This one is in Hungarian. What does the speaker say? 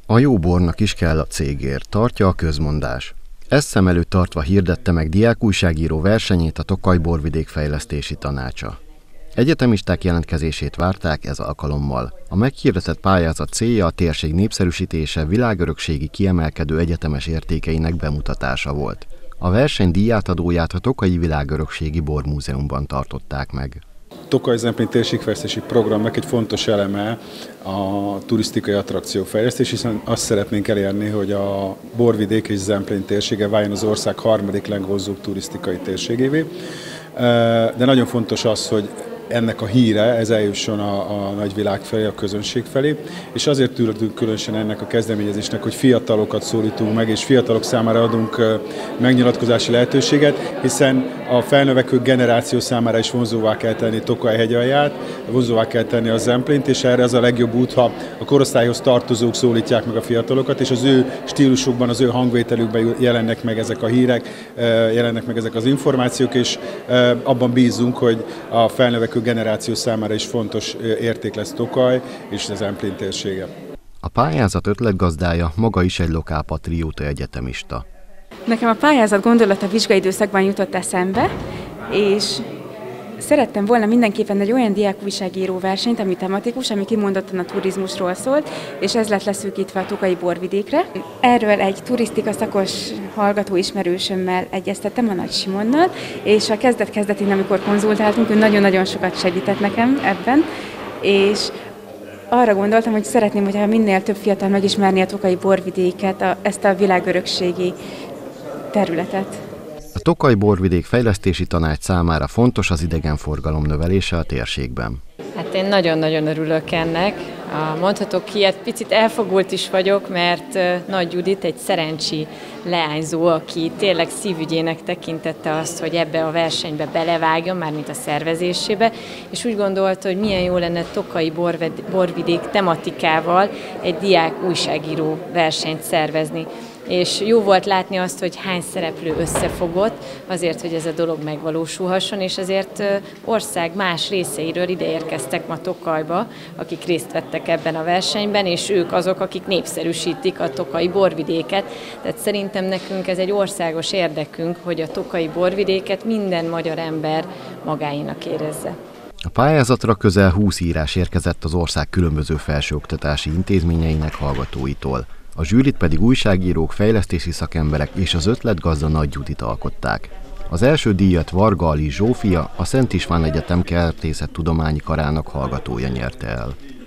A jó bornak is kell a cégért, tartja a közmondás. Ezt szem előtt tartva hirdette meg diákújságíró versenyét a Tokaj Borvidék Fejlesztési Tanácsa. Egyetemisták jelentkezését várták ez alkalommal. A meghirdetett pályázat célja a térség népszerűsítése, világörökségi kiemelkedő egyetemes értékeinek bemutatása volt. A verseny díjátadóját a Tokaji Világörökségi Bormúzeumban tartották meg. Tokaj-Zemplén térségfejlesztési programnak egy fontos eleme a turisztikai attrakciófejlesztés, hiszen azt szeretnénk elérni, hogy a Borvidék és Zemplén térsége váljon az ország harmadik legvonzóbb turisztikai térségévé. De nagyon fontos az, hogy ennek a híre, ez eljusson a nagyvilág felé, a közönség felé, és azért tűrtünk különösen ennek a kezdeményezésnek, hogy fiatalokat szólítunk meg, és fiatalok számára adunk megnyilatkozási lehetőséget, hiszen a felnövekvő generáció számára is vonzóvá kell tenni Tokaj hegyalját, vonzóvá kell tenni a Zemplént, és erre az a legjobb út, ha a korosztályhoz tartozók szólítják meg a fiatalokat, és az ő stílusukban, az ő hangvételükben jelennek meg ezek a hírek, jelennek meg ezek az információk, és abban bízunk, hogy a felnövekvő generáció számára is fontos érték lesz Tokaj és az Zemplén térsége. A pályázat ötletgazdája maga is egy lokálpatrióta egyetemista. Nekem a pályázat gondolata vizsgai időszakban jutott eszembe, és szerettem volna mindenképpen egy olyan diákújságíró versenyt, ami tematikus, ami kimondottan a turizmusról szólt, és ez lett leszűkítve a Tokaji Borvidékre. Erről egy turisztika szakos hallgató ismerősömmel egyeztettem, a Nagy Simonnal, és a kezdet-kezdetén, amikor konzultáltunk, ő nagyon-nagyon sokat segített nekem ebben, és arra gondoltam, hogy szeretném, hogyha minél több fiatal megismerni a Tokaji Borvidéket, ezt a világörökségi területet. A Tokaj Borvidék Fejlesztési Tanács számára fontos az idegenforgalom növelése a térségben. Hát én nagyon-nagyon örülök ennek. Mondhatok ilyet, picit elfogult is vagyok, mert Nagy Judit egy szerencsi leányzó, aki tényleg szívügyének tekintette azt, hogy ebbe a versenybe belevágjon, mármint a szervezésébe, és úgy gondolta, hogy milyen jó lenne Tokaji Borvidék tematikával egy diák újságíró versenyt szervezni. És jó volt látni azt, hogy hány szereplő összefogott azért, hogy ez a dolog megvalósulhasson, és ezért ország más részeiről ide érkeztek ma Tokajba, akik részt vettek ebben a versenyben, és ők azok, akik népszerűsítik a Tokaji Borvidéket. Tehát szerintem nekünk ez egy országos érdekünk, hogy a Tokaji Borvidéket minden magyar ember magáénak érezze. A pályázatra közel 20 írás érkezett az ország különböző felsőoktatási intézményeinek hallgatóitól. A zsűrit pedig újságírók, fejlesztési szakemberek és az ötletgazda Nagy Judit alkották. Az első díjat Varga Ali Zsófia, a Szent István Egyetem Kertészettudományi Karának hallgatója nyerte el.